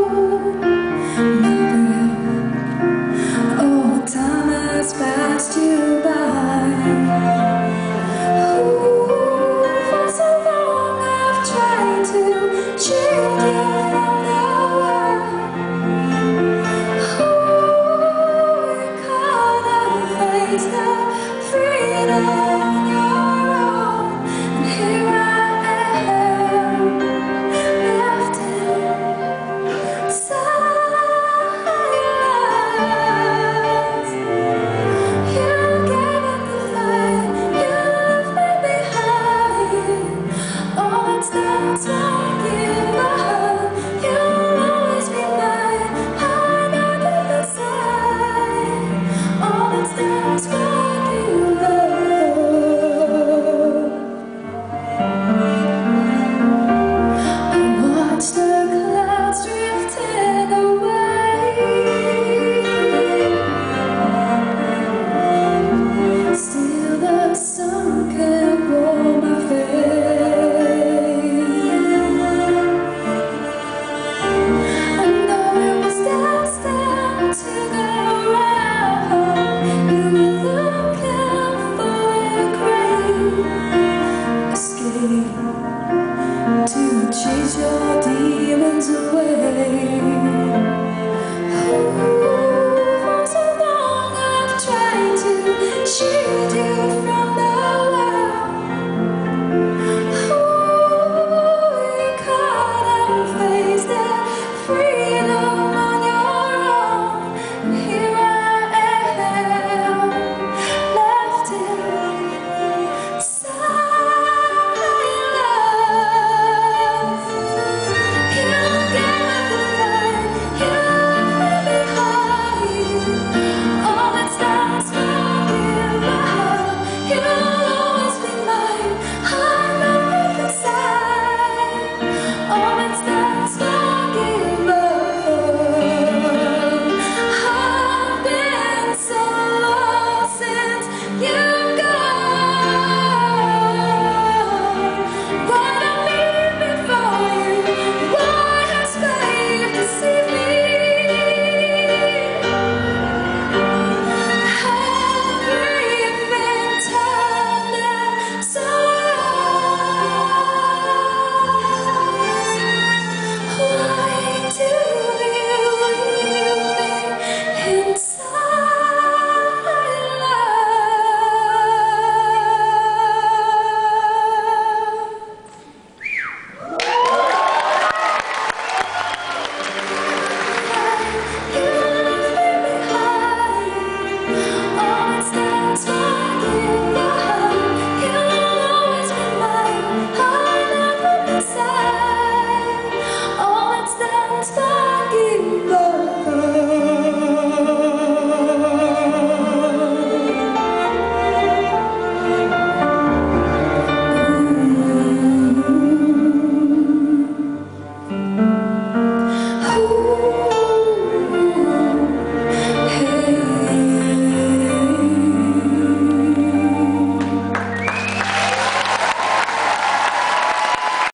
Oh, time has passed you by. For so long I've tried to shield you from the world. You can't face the freedom on your own. And here I am, left in silence. You gave up the fight, you left me behind. All that's left on you, you'll always be mine. Hide under the side. All that's left on you, love. I watch the clouds drifting away. Still the sun can warm my face. I know it was destined to go wrong. You were looking for a great escape to chase your demons away. For so long I've tried to shield you from the world. You can't face that freedom.